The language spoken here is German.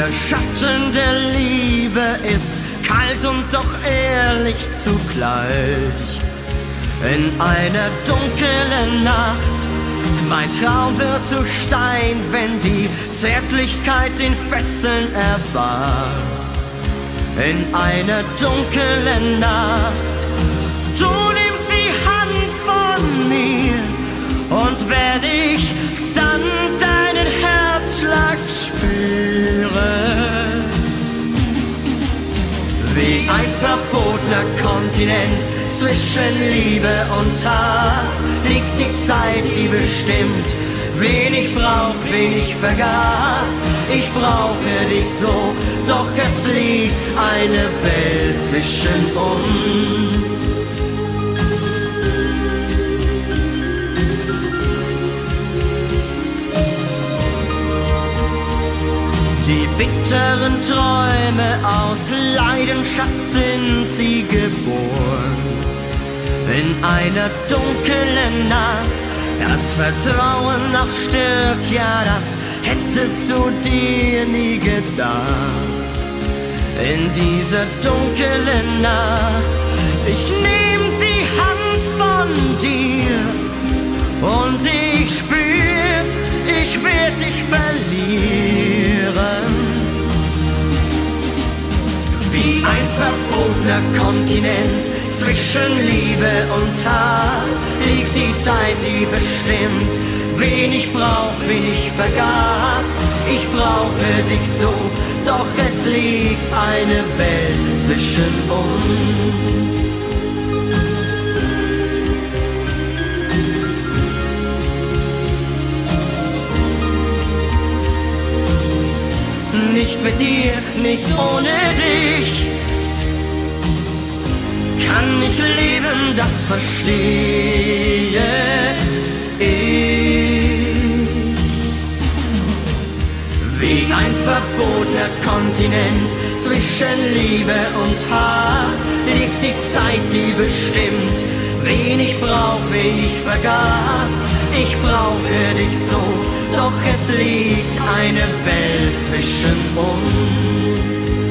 Der Schatten der Liebe ist kalt und doch ehrlich zugleich. In einer dunklen Nacht, mein Traum wird zu Stein, wenn die Zärtlichkeit den Fesseln erwacht. In einer dunklen Nacht, du nimmst die Hand von mir, und wenn ich dann deinen Herzschlag spüre, wie ein verbotener Kontinent zwischen Liebe und Hass liegt die Zeit, die bestimmt, wen ich brauch, wen ich vergaß. Ich brauche dich so, doch es liegt eine Welt zwischen uns. Die bitteren Träume aus Leidenschaft sind sie geboren. In einer dunklen Nacht, das Vertrauen noch stirbt, ja, das hättest du dir nie gedacht. In dieser dunklen Nacht, ich nehm die Hand von dir und ich spür, ich werd dich verlieren. Wie ein verbotener Kontinent zwischen Liebe und Hass liegt die Zeit, die bestimmt, wen ich brauch, wen ich vergaß. Ich brauche dich so, doch es liegt eine Welt zwischen uns. Nicht mit dir, nicht ohne dich kann ich leben, das verstehe ich. Wie ein verbotener Kontinent zwischen Liebe und Hass liegt die Zeit, die bestimmt, wen ich brauch, wen ich vergaß. Ich brauche dich so, doch es liegt eine Welt zwischen uns.